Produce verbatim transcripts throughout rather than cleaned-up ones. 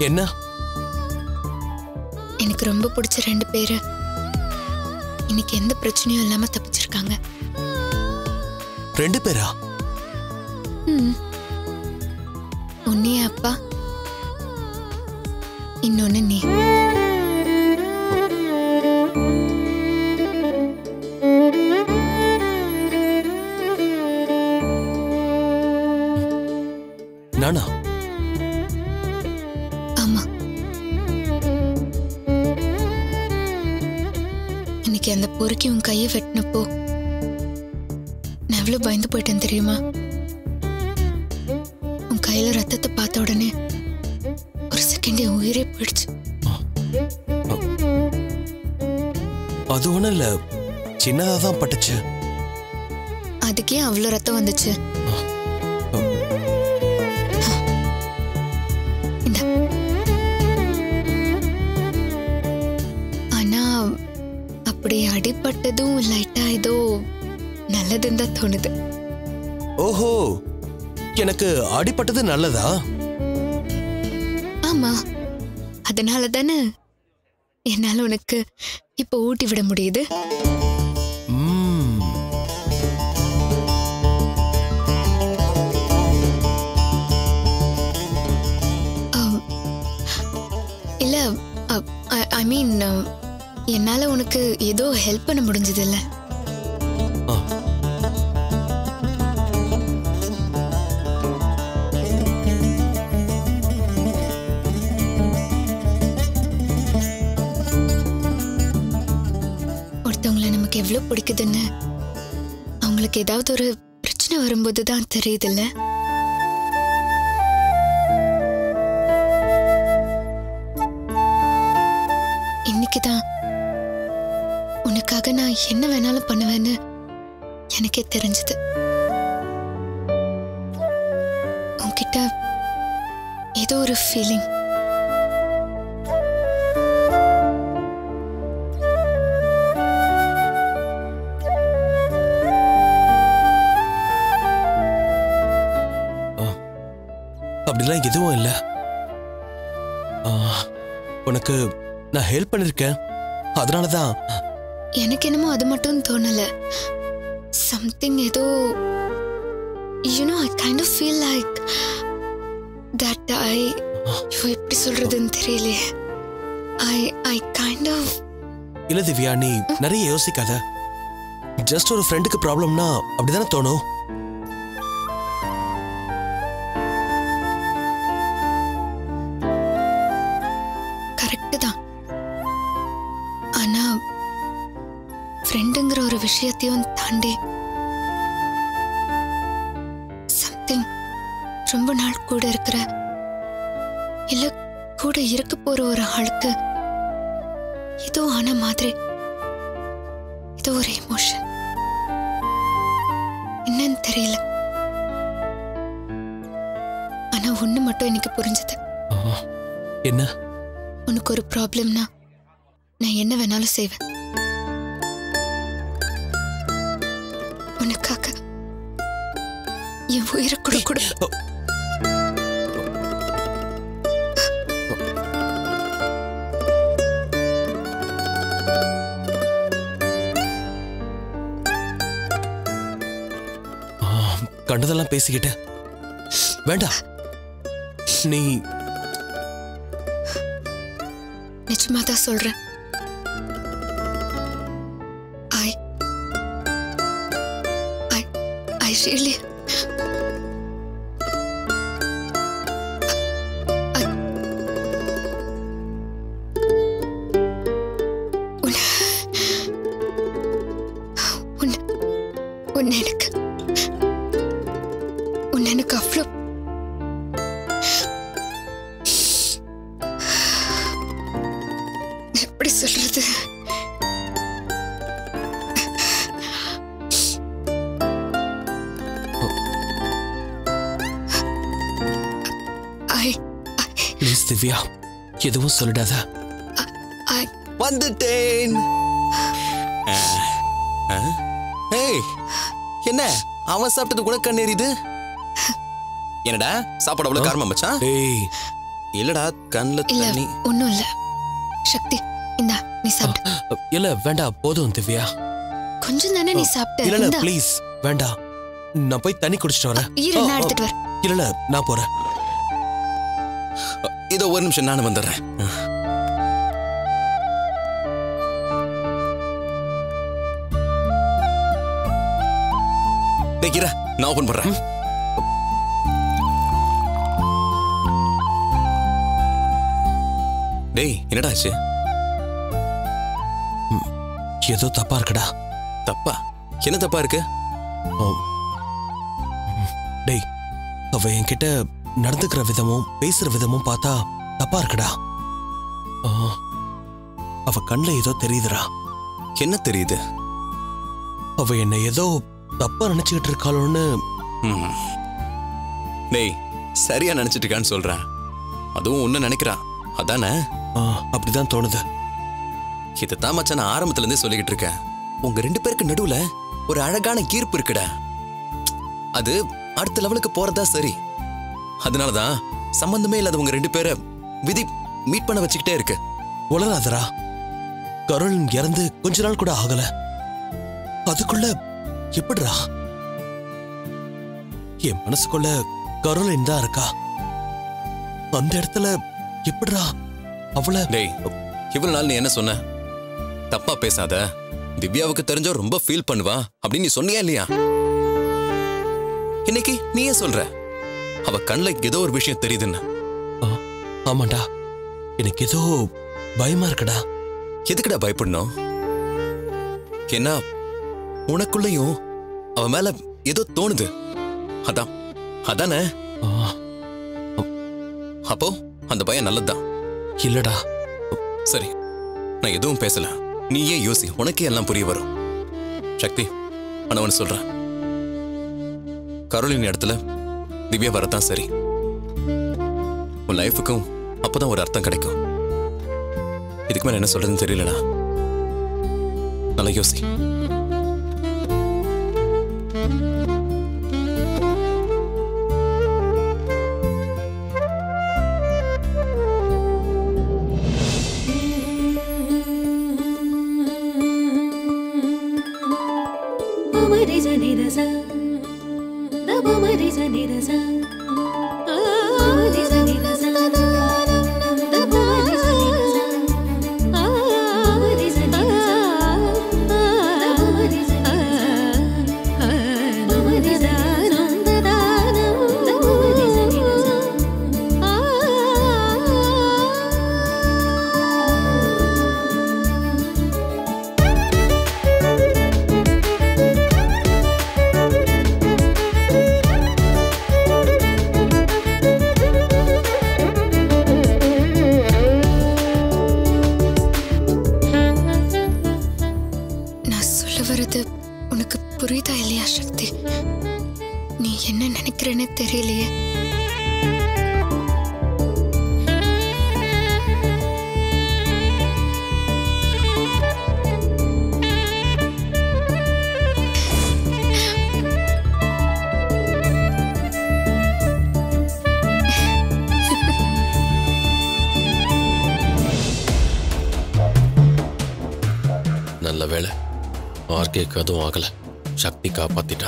என்ன? எனக்கு ரொம்ப பிடிச்ச ரெண்டு பேரு இன்னைக்கு எந்த பிரச்சனையும் இல்லாம தப்பிச்சிருக்காங்க. ரெண்டு பேரா? ம். ஒன்னே அப்பா, இன்னொன்னு நீ. நானா? ஆமா. இன்னைக்கு அந்த பொறுக்கி உன் கையை வெட்டினப்போ நான் எவ்வளவு பயந்து போயிட்டேன் தெரியுமா? உன் கையில ரத்தத்தை பார்த்த உடனே ஒரு செகண்ட் என் உயிரே போயிடுச்சு. அது ஒண்ணும் இல்ல, சின்னதாதான் பட்டுச்சு. அதுக்கே அவ்வளவு ரத்தம் வந்துச்சு. ஆனா அப்படி அடிபட்டதும் லைட்டா ஏதோ நல்லதுன்னு தான் தோணுது. ஓஹோ, எனக்கு அடிபட்டது நல்லதா? ஆமா, அதனால தானே என்னால உனக்கு இப்ப ஊட்டி விட முடியுது. இல்ல, ஐ மீன் என்னால உனக்கு ஏதோ ஹெல்ப் பண்ண முடிஞ்சது இல்ல? ஒருத்தவங்களை நமக்கு எவ்வளவு பிடிக்குதுன்னு அவங்களுக்கு ஏதாவது ஒரு பிரச்சனை வரும்போது தான் தெரியுது இல்ல? இன்னைக்குதான் உனக்காக நான் என்ன வேணாலும் பண்ணுவேன்னு எனக்கே தெரிஞ்சது. உன்கிட்ட ஏதோ ஒரு ஃபீலிங். அப்படிலாம் எதுவும் இல்ல. உனக்கு நான் ஹெல்ப் பண்ணிருக்கேன், அதனாலதான். எனக்கு என்னமோ அது மட்டும் தோணல. சம்திங் ஏதோ, you know, I kind of feel like that I எப்படி சொல்றதுன்னு தெரியல. I I kind of இல்ல திவ்யா, நீ நிறைய யோசிக்காத. ஜஸ்ட் ஒரு ஃப்ரெண்டுக்கு ப்ராப்ளம்னா அப்படிதானே தோணும். கரெக்ட் தான். ஆனா ஃப்ரெண்டுங்கிற ஒரு விஷயத்தையும் தாண்டி சம்திங் ரொம்ப நாள் கூட இருக்கிற இல்ல கூட இருக்க போற ஒரு ஆளுக்கு ஏதோ ஆன மாதிரி ஏதோ ஒரு எமோஷன். என்னன்னு தெரியல. ஆனா ஒண்ணு மட்டும் எனக்கு புரிஞ்சது. என்ன? உனக்கு ஒரு ப்ராப்ளம்னா நான் என்ன வேணாலும் செய்வேன். உனக்காக என் உயிரை கூட கூட கண்டதெல்லாம் பேசிக்கிட்ட வேண்டாம். நீ நிஜமாதான் சொல்றேன். I I I really I உன்னை உன்னை எனக்கு உன்னை எனக்கு அவ்வளோ எப்படி சொல்றது? ப்ளீஸ் திவ்யா, எதுவும் சொல்லிடாத. வந்துட்டேன். என்ன அவன் சாப்பிட்டது கூட கண்ணேறிது? என்னடா சாப்பாடு அவ்வளவு காரமா மச்சான்? ஏய், இல்லடா கண்ணுல இல்ல தண்ணி. ஒண்ணும் இல்ல. சக்தி இந்தா நீ சாப்பிடு. இல்ல வேண்டாம் போதும் திவ்யா. கொஞ்சம் தானே நீ சாப்பிட்ட. இல்ல இல்ல ப்ளீஸ் வேண்டாம். நான் போய் தண்ணி குடிச்சிட்டு வரேன். இரு நான் எடுத்துட்டு வரேன். இல்ல இல்ல நான் போறேன். இதோ ஒரு நிமிஷம் நானும் வந்துடுறேன். டேய் நான் ஓபன் பண்றேன். டேய் என்னடா ஆச்சு? ஏதோ தப்பா இருக்குடா. தப்பா? என்ன தப்பா இருக்கு? டேய் அவ என்கிட்ட நடந்துக்கிற விதமும் பேசுற விதமும் பார்த்தா தப்பா இருக்குடா. அவ கண்ணுல ஏதோ தெரியுதுடா. என்ன தெரியுது? அவ என்ன ஏதோ தப்பா நினைச்சுக்கிட்டு இருக்காளோன்னு. டேய் சரியா நினைச்சிட்டு இருக்கான்னு சொல்றேன். அதுவும் ஒன்னு நினைக்கிறான் அதானே? அப்படிதான் தோணுது. இதைத்தான் மச்சான் நான் ஆரம்பத்துல இருந்தே சொல்லிக்கிட்டு இருக்கேன். உங்க ரெண்டு பேருக்கு நடுவுல ஒரு அழகான ஈர்ப்பு இருக்குடா. அது அடுத்த லெவலுக்கு போறதா சரி. அதனாலதான் சம்பந்தமே இல்லாத உங்க ரெண்டு பேரை விதி மீட் பண்ண வச்சுக்கிட்டே இருக்கு. உலராதரா, கருள் இறந்து கொஞ்ச நாள் கூட ஆகல. அதுக்குள்ள எப்படிரா? என் மனசுக்குள்ள கருள் தான் இருக்கா. அந்த இடத்துல எப்படிரா அவளை? டேய் இவ்வளவு நாள் நீ என்ன சொன்ன? தப்பா பேசாத, திவ்யாவுக்கு தெரிஞ்சா ரொம்ப ஃபீல் பண்ணுவா அப்படின்னு நீ சொன்னியா இல்லையா? இன்னைக்கு நீயே சொல்ற அவ கண்ணுல ஏதோ ஒரு விஷயம் தெரியுதுன்னு. ஆமாண்டா, எனக்கு ஏதோ பயமா இருக்குடா. எதுக்குடா பயப்படணும்? என்ன உனக்குள்ளயும் அவ மேல ஏதோ தோணுது. அதான் அதானே? அப்போ அந்த பயம் நல்லதுதான். இல்லடா. சரி நான் எதுவும் பேசல, நீயே யோசி, உனக்கே எல்லாம் புரிய வரும். சக்தி ஆனா ஒன்னு சொல்றேன், கரோலின் இடத்துல திவ்யா வரத்தான் சரி. உன் லைஃபுக்கும் அப்பதான் ஒரு அர்த்தம் கிடைக்கும். இதுக்கு மேல என்ன சொல்றதுன்னு தெரியலடா. நல்லா யோசி. புரியுதா இல்லையா சக்தி? நீ என்ன நினைக்கிறேன்னு தெரியலையே. நல்ல வேளை ஆர்கேக்கு அதுவும் ஆகல, சக்தி காப்பாத்திட்டா.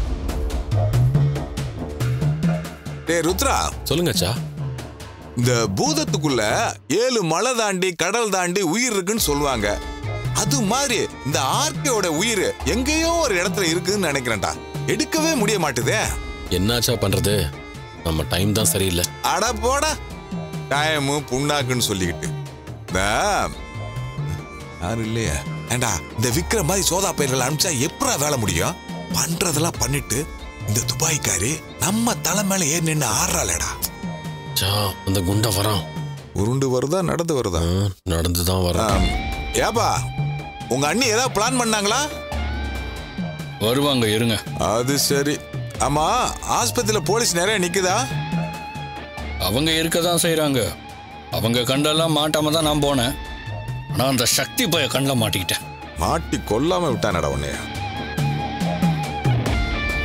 டே ருத்ரா, சொல்லுங்கச்சா. இந்த பூதத்துக்குள்ள ஏழு மலை தாண்டி கடல் தாண்டி உயிர் இருக்குன்னு சொல்லுவாங்க. அது மாதிரி இந்த ஆர்கேயோட உயிர் எங்கேயோ ஒரு இடத்துல இருக்குன்னு நினைக்கிறேன்டா. எடுக்கவே முடிய மாட்டுதே. என்னாச்சா பண்றது? நம்ம டைம் தான் சரியில்லை. அட போடா, டைமு புண்ணாக்குன்னு சொல்லிக்கிட்டு யாரு இல்லையா? ஏண்டா இந்த விக்கிற மாதிரி சோதா பயிர்கள் அனுப்பிச்சா எப்படா வேலை முடியும்? பண்றதெல்லாம் பண்ணிட்டு இந்த துபாய்க்காரி நம்ம தலை மேல ஏறி நின்று ஆடுறாளேடா. அந்த குண்டா வரான். உருண்டு வருதா நடந்து வருதா? நடந்துதான் வரான். ஏப்பா உங்க அண்ணி ஏதாவது பிளான் பண்ணாங்களா? வருவாங்க இருங்க. அது சரி. ஆமா, ஆஸ்பத்திரியில போலீஸ் நிறைய நிக்குதா? அவங்க இருக்கதான் செய்யறாங்க. அவங்க கண்டெல்லாம் மாட்டாம தான் நான் போனேன். நான் அந்த சக்தி பய கண்ட மாட்டிக்கிட்டேன். மாட்டி கொல்லாம விட்டானடா உன்னைய.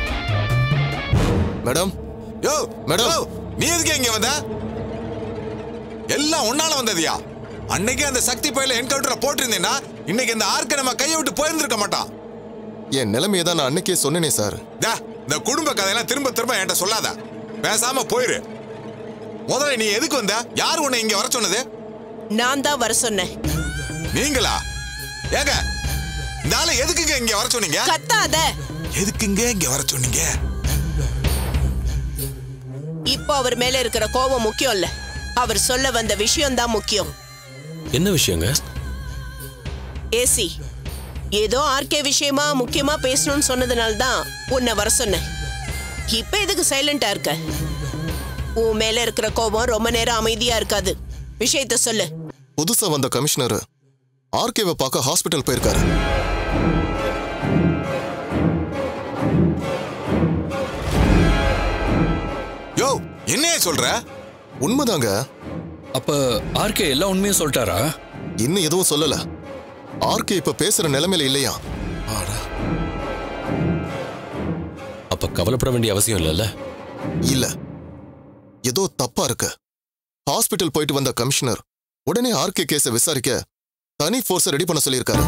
மேடம், யோ மேடம், நீ எதுக்கு இங்க வந்த? எல்லாம் உன்னால வந்ததியா? அன்னைக்கு அந்த சக்தி பையில என்கவுண்டர் போட்டிருந்தேன்னா இன்னைக்கு இந்த ஆர்க்க நம்ம கையை விட்டு போயிருந்திருக்க மாட்டான். என் நிலைமையை தான் நான் அன்னைக்கே சொன்னேனே சார். இந்த குடும்ப கதையெல்லாம் திரும்ப திரும்ப என்கிட்ட சொல்லாத. பேசாம போயிரு. முதல்ல நீ எதுக்கு வந்த? யார் உன்னை இங்க வர சொன்னது? நான் தான் வர சொன்னேன். நீங்களா? ஏங்க இந்த ஆளை எதுக்குங்க இங்க வர சொன்னீங்க? கத்தாத. எதுக்குங்க இங்க வர சொன்னீங்க? இப்போ அவர் மேல இருக்கிற கோபம் முக்கியம் இல்ல, அவர் சொல்ல வந்த விஷயம் தான் முக்கியம். என்ன விஷயங்க? ஏசி ஏதோ ஆர்கே விஷயமா முக்கியமா பேசணும்னு சொன்னதுனால தான் உன்னை வர சொன்னேன். இப்ப எதுக்கு சைலண்டா இருக்க? உன் மேல இருக்கிற கோபம் ரொம்ப நேரம் அமைதியா இருக்காது. விஷயத்த சொல்லு. புதுசா வந்த கமிஷனர் ஆர்கேவை பார்க்க ஹாஸ்பிட்டல் போயிருக்காரு. யோ என்னைய சொல்ற? உண்மைதாங்க. அப்ப ஆர்கே எல்லா உண்மையும் சொல்லிட்டாரா? இன்னும் எதுவும் சொல்லல. ஆர்கே இப்ப பேசுற நிலைமையில இல்லையா? அப்ப கவலைப்பட வேண்டிய அவசியம் இல்லைல்ல? இல்ல, ஏதோ தப்பா இருக்கு. ஹாஸ்பிட்டல் போயிட்டு வந்த கமிஷனர் உடனே ஆர்கே கேஸை விசாரிக்க தனி போர்ஸை ரெடி பண்ண சொல்லியிருக்காரு.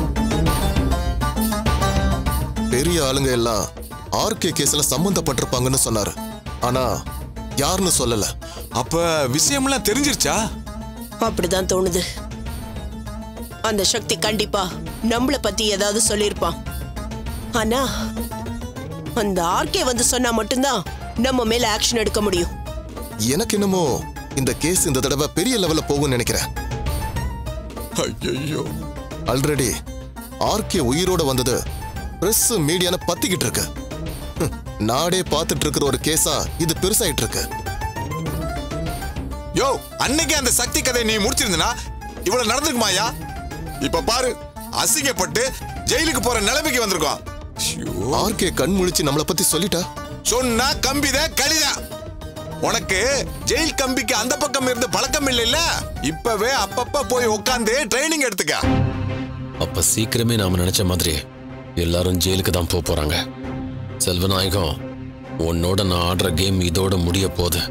பெரிய ஆளுங்க எல்லாம் ஆர்கே கேஸ்ல சம்பந்தப்பட்டிருப்பாங்கன்னு சொன்னாரு. ஆனா யாருன்னு சொல்லல. அப்ப விஷயம்லாம் தெரிஞ்சிருச்சா? அப்படிதான் தோணுது. அந்த சக்தி கண்டிப்பா நம்மள பத்தி ஏதாவது சொல்லிருப்பான். ஆனா அந்த ஆர்கே வந்து சொன்னா மட்டும்தான் நம்ம மேல ஆக்ஷன் எடுக்க முடியும். எனக்கு என்னமோ இந்த கேஸ் இந்த தடவை பெரிய லெவல்ல போகும்னு நினைக்கிறேன். ஐயோ, ஆல்ரெடி ஆர்கே உயிரோட வந்தது பிரஸ் மீடியான பத்திக்கிட்டு இருக்கு. நாடே பார்த்துட்டு இருக்கிற ஒரு கேஸா இது பெருசாயிட்டு இருக்கு. யோ அன்னைக்கு அந்த சக்தி கதை நீ முடிச்சிருந்தனா இவ்வளவு நடந்துக்குமாயா? இப்ப பாரு, அசிங்கப்பட்டு ஜெயிலுக்கு போற நிலைமைக்கு வந்திருக்கோம். ஆர்கே கண் முழிச்சு நம்மளை பத்தி சொல்லிட்டா சொன்னா கம்பித கலித. உனக்கு ஜெயில் கம்பிக்கு அந்த பக்கம் இருந்து பழக்கம் இல்ல. இப்பவே அப்பப்ப போய் உட்காந்து ட்ரைனிங் எடுத்துக்க. அப்ப சீக்கிரமே நாம நினைச்ச மாதிரி எல்லாரும் ஜெயிலுக்கு தான் போக போறாங்க. செல்வநாயகம், உன்னோட நான் ஆடுற கேம் இதோட முடிய போகுது.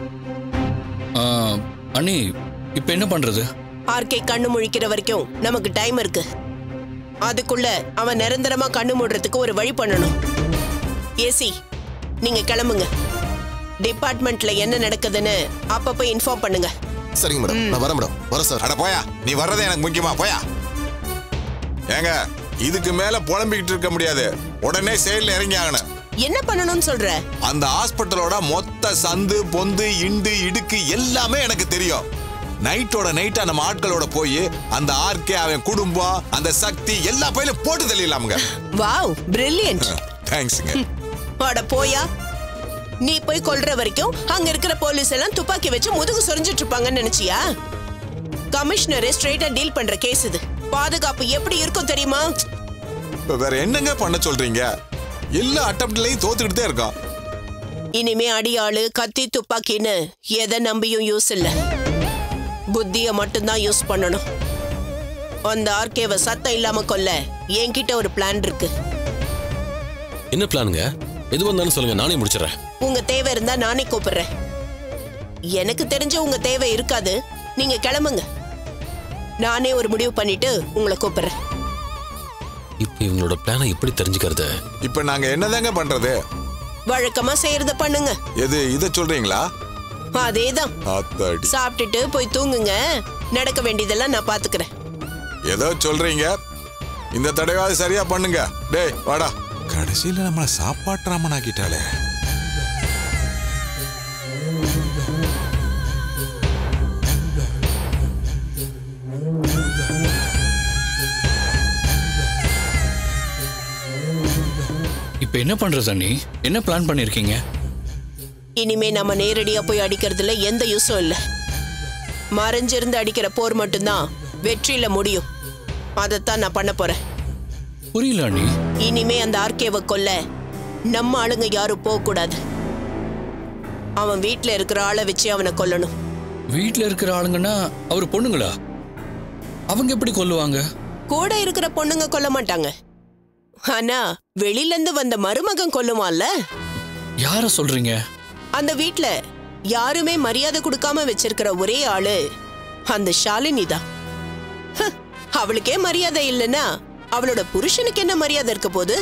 அண்ணி இப்ப என்ன பண்றது? ஆர்கே கண்ணு முழிக்கிற வரைக்கும் நமக்கு டைம் இருக்கு. அதுக்குள்ள அவன் நிரந்தரமா கண்ணு மூடுறதுக்கு ஒரு வழி பண்ணணும். ஏசி நீங்க கிளம்புங்க. டிபார்ட்மெண்ட்ல என்ன நடக்குதுன்னு அப்பப்ப இன்ஃபார்ம் பண்ணுங்க. சரிங்க மேடம், நான் வரேன் மேடம். வர சார். அட போயா, நீ வர்றதே எனக்கு முக்கியமா. போயா. ஏங்க இதுக்கு மேல புலம்பிக்கிட்டு இருக்க முடியாது. உடனே செயல்ல இறங்கி ஆகணும். என்ன பண்ணணும்னு சொல்ற? அந்த ஹாஸ்பிட்டலோட மொத்த சந்து பொந்து இண்டு இடுக்கு எல்லாமே எனக்கு தெரியும். நைட்டோட நைட்டா நம்ம ஆட்களோட போய் அந்த ஆர்கே, அவன் குடும்பம், அந்த சக்தி எல்லா பையிலும் போட்டு தள்ளிடலாமுங்க. Wow, brilliant. தேங்க்ஸ்ங்க. அட போயா, நீ போய் கொல்ற வரைக்கும் அங்க இருக்கிற போலீஸ் எல்லாம் துப்பாக்கி வச்சு முதுகு சொரிஞ்சிட்டு இருப்பாங்கன்னு நினைச்சியா? கமிஷனரே ஸ்ட்ரைட்டா டீல் பண்ற கேஸ் இது. பாதுகாப்பு எப்படி இருக்கும் தெரியுமா? இப்ப வேற என்னங்க பண்ண சொல்றீங்க? எல்லா அட்டம்ப்ட்லயும் தோத்துக்கிட்டே இருக்கோம். இனிமே அடியாளு, கத்தி, துப்பாக்கின்னு எதை நம்பியும் யூஸ் இல்ல. புத்திய மட்டும்தான் யூஸ் பண்ணணும். அந்த ஆர்கேவை சத்தம் இல்லாம கொல்ல என்கிட்ட ஒரு பிளான் இருக்கு. என்ன பிளானுங்க? எது வந்தாலும் சொல்லுங்க, நானே முடிச்சிடறேன். உங்க தேவை இருந்தா நானே கூப்பிடுறேன். எனக்கு தெரிஞ்ச உங்க தேவை இருக்காது. நீங்க கிளம்புங்க. நானே ஒரு முடிவு பண்ணிட்டு உங்களை கூப்பிடுறேன். இப்ப இவங்களோட பிளானை எப்படி தெரிஞ்சுக்கிறது? இப்ப நாங்க என்னதாங்க பண்றது? வழக்கமா செய்யறத பண்ணுங்க. எது இத சொல்றீங்களா? அதேதான். சாப்பிட்டுட்டு போய் தூங்குங்க. நடக்க வேண்டியதெல்லாம் நான் பாத்துக்கிறேன். ஏதோ சொல்றீங்க, இந்த தடவை சரியா பண்ணுங்க. டேய் வாடா. கடைசியில நம்மள சாப்பாட்டு ராமன் ஆக்கிட்டாளே. இப்ப என்ன பண்றது அண்ணி? என்ன பிளான் பண்ணிருக்கீங்க? இனிமே நம்ம நேரடியா போய் அடிக்கிறதுல எந்த யூஸும் இல்ல. மறைஞ்சிருந்து அடிக்கிற போர் மட்டும்தான் வெற்றியில முடியும். அதைத்தான் நான் பண்ண போறேன். புரியல அண்ணி. இனிமே அந்த ஆர்கேவை கொல்ல நம்ம ஆளுங்க யாரும் போக கூடாது. அவன் வீட்டுல இருக்கிற ஆளை வச்சு அவனை கொல்லணும். வீட்டுல இருக்கிற ஆளுங்கன்னா அவரு பொண்ணுங்களா? அவங்க எப்படி கொல்லுவாங்க? கூட இருக்கிற பொண்ணுங்க கொல்ல மாட்டாங்க. ஆனா வெளியில இருந்து வந்த மருமகன் கொல்லுவான்ல. யார சொல்றீங்க? அந்த வீட்டுல யாருமே மரியாதை கொடுக்காம வச்சிருக்கிற ஒரே ஆளு அந்த ஷாலினி தான். அவளுக்கே மரியாதை இல்லைன்னா அவளோட புருஷனுக்கு என்ன மரியாதை இருக்க போது?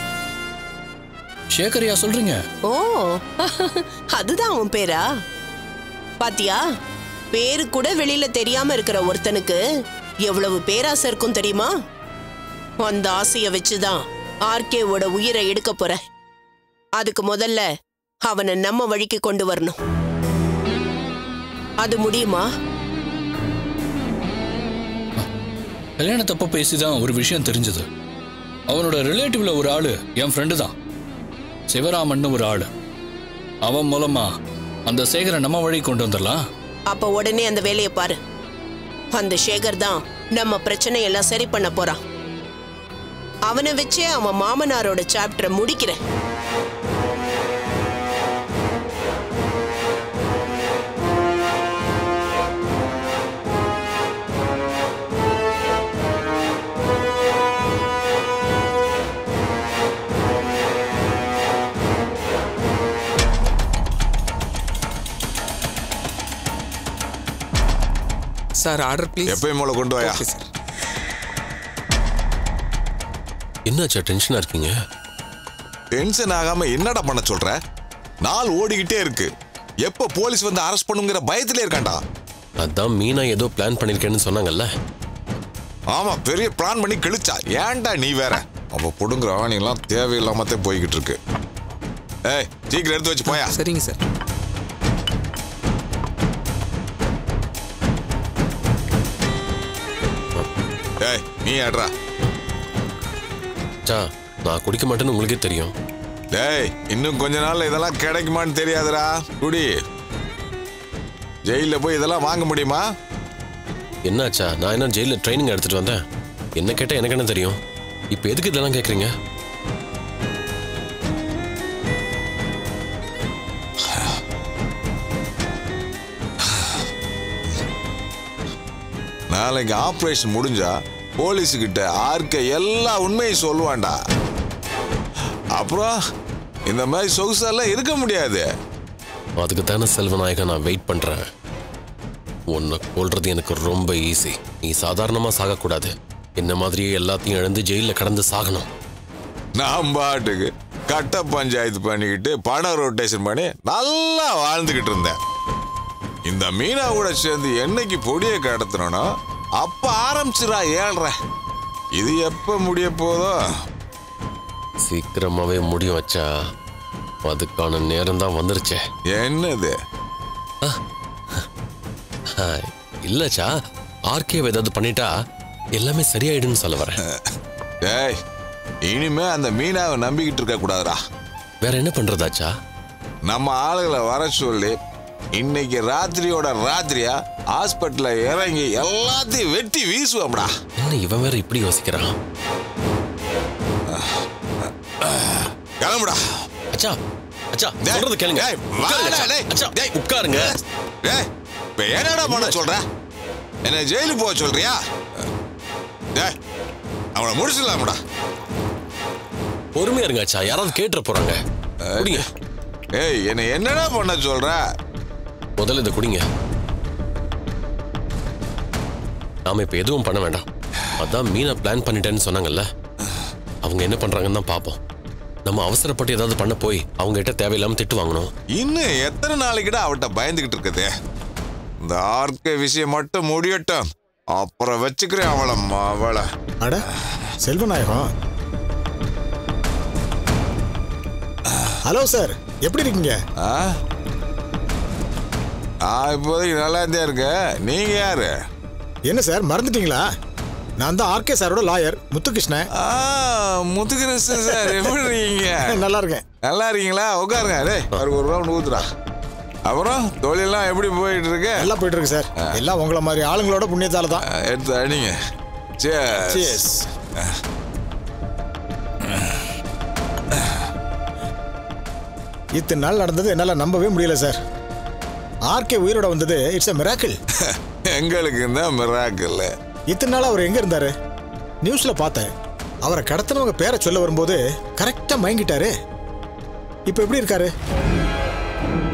சேகரியா சொல்றீங்க? ஓ, அதுதான் உன் பேரா? பாத்தியா, பேரு கூட வெளியில தெரியாம இருக்கிற ஒருத்தனுக்கு எவ்வளவு பேராசை இருக்கும் தெரியுமா? அந்த ஆசைய வச்சுதான் ஆர்கேவோட உயிரை எடுக்க போற. அதுக்கு முதல்ல அவனை நம்ம வழிக்கு கொண்டு வரணும். அது முடியுமா? கல்யாணத்தப்ப பேசிதான் ஒரு விஷயம் தெரிஞ்சது. அவனோட ரிலேட்டிவ்ல ஒரு ஆளு என் ஃப்ரெண்டு தான், சிவராமன் ஒரு ஆளு. அவன் மூலமா அந்த சேகரை நம்ம வழி கொண்டு வந்துடலாம். அப்ப உடனே அந்த வேலையை பாரு. அந்த சேகர் தான் நம்ம பிரச்சனை எல்லாம் சரி பண்ண போறான். அவனை வச்சே அவன் மாமனாரோட சாப்டரை முடிக்கிறேன். Sir order please. எப்பயும் போல கொண்டு வாயா. சார். என்னாச்சா டென்ஷனா இருக்கீங்க? டென்ஷன் ஆகாம என்னடா பண்ண சொல்ற? நாள் ஓடிக்கிட்டே இருக்கு. எப்ப போலீஸ் வந்து அரெஸ்ட் பண்ணுங்கிற பயத்திலே இருக்காண்டா. அதான் மீனா ஏதோ பிளான் பண்ணிருக்கேன்னு சொன்னாங்கல்ல. ஆமா, பெரிய பிளான் பண்ணி கிழிச்சா. ஏன்டா நீ வேற? அவ புடுங்குற ஆணி எல்லாம் தேவையில்லாமத்தே போய்கிட்டு இருக்கு. ஏய், சீக்கிரம் எடுத்து வச்சு போயா. சரிங்க சார். ஏய், நீ ஆடுறா. சா, நான் குடிக்க மாட்டேன்னு உங்களுக்கே தெரியும். டேய், இன்னும் கொஞ்ச நாள்ல இதெல்லாம் கிடைக்குமான்னு தெரியாதுடா. குடி. ஜெயில போய் இதெல்லாம் வாங்க முடியுமா? என்னாச்சா? நான் என்ன ஜெயில ட்ரைனிங் எடுத்துட்டு வந்தேன்? என்ன கேட்டா எனக்கு என்ன தெரியும்? இப்ப எதுக்கு இதெல்லாம் கேக்குறீங்க? நாளைக்கு ஆபரேஷன் முடிஞ்சா போலீஸு கிட்ட ஆர்க்க எல்லா உண்மையும் சொல்லுவான்டா. அப்புறம் இந்த மாதிரி சொகுசெல்லாம் இருக்க முடியாது. அதுக்கு தானே செல்வநாயகன் நான் வெயிட் பண்றேன். உன்னை கொல்றது எனக்கு ரொம்ப ஈஸி. நீ சாதாரணமா சாகக்கூடாது. என்ன மாதிரியே எல்லாத்தையும் இழந்து ஜெயில கடந்து சாகணும். நான் பாட்டுக்கு கட்ட பஞ்சாயத்து பண்ணிக்கிட்டு பணம் ரொட்டேஷன் பண்ணி நல்லா வாழ்ந்துகிட்டு இருந்தேன். இந்த மீனா கூட சேர்ந்து என்னைக்கு பொடியை கடத்தணும் அப்ப ஆரம்பிச்சுரா ஏழ்ற. இது எப்ப முடிய போதோ? சீக்கிரமாவே முடியும் வச்சா. அதுக்கான நேரம் தான் வந்துருச்சே. என்னது? இல்லச்சா, ஆர்கே ஏதாவது பண்ணிட்டா எல்லாமே சரியாயிடுன்னு சொல்ல வரேன். டேய், இனிமே அந்த மீனாவை நம்பிக்கிட்டு இருக்க கூடாதுடா. வேற என்ன பண்றதாச்சா? நம்ம ஆளுகளை வர சொல்லி இன்னைக்கு ராத்திரியோட ராத்திரியா ஹாஸ்பிட்டல்ல இறங்கி எல்லாத்தையும் வெட்டி வீசுவோம்டா. என்ன இவன் வேற இப்படி யோசிக்கிறான்? கிளம்புடா. அச்சா, அச்சா, சொல்றது கேளுங்க. அச்சா, உட்காருங்க. டேய், இப்ப என்னடா பண்ண சொல்ற? என்ன ஜெயிலுக்கு போக சொல்றியா? டேய், அவனை முடிச்சிடலாம்டா. பொறுமையா இருங்க அச்சா, யாராவது கேட்டுற போறாங்க. குடிங்க. ஏய், என்ன என்னடா பண்ண சொல்ற? முதல்ல இதை குடிங்க. நாம இப்ப எதுவும் பண்ண வேண்டாம். அதான் மீனா பிளான் பண்ணிட்டேன்னு சொன்னாங்கல்ல. அவங்க என்ன பண்றாங்கன்னு தான் பாப்போம். நம்ம அவசரப்பட்டு ஏதாவது பண்ண போய் அவங்க கிட்ட தேவையில்லாம திட்டு வாங்கணும். இன்னும் எத்தனை நாளைக்குடா அவட்ட பயந்துகிட்டு இருக்குது? இந்த ஆர்க்க விஷயம் மட்டும் முடியட்டும், அப்புறம் வச்சுக்கிறேன் அவளை அவளை. அட செல்வநாயகம், ஹலோ சார், எப்படி இருக்கீங்க? நான் இப்போதைக்கு நல்லா இருந்தே இருக்கேன். நீங்க யாரு? என்ன சார் மறந்துட்டீங்களா? நான் தான் ஆர்கே சாரோட லாயர் முத்துகிருஷ்ணன். முத்துகிருஷ்ணன் சார், எப்படி இருக்கீங்க? நல்லா இருக்கேன். நல்லா இருக்கீங்களா? உட்காருங்க. டேய், அவருக்கு ஒரு ரவுண்ட் ஊத்துறா. அப்புறம் தொழிலெல்லாம் எப்படி போயிட்டு இருக்கு? நல்லா போயிட்டு இருக்கு சார். எல்லாம் உங்களை மாதிரி ஆளுங்களோட புண்ணியத்தால தான். எடுத்து அடிங்க. Cheers. இத்தனை நாள் நடந்தது என்னால நம்பவே முடியல சார். ஆர்கே உயிரோட வந்தது இட்ஸ் a miracle. எங்களுக்கு தான் மிராக்கிள். இத்தனை நாள் அவர் எங்க இருந்தாரு? நியூஸ்ல பார்த்தேன். அவரை கடத்தினவங்க பேரை சொல்ல வரும்போது கரெக்டா மயங்கிட்டாரு. இப்ப எப்படி இருக்காரு?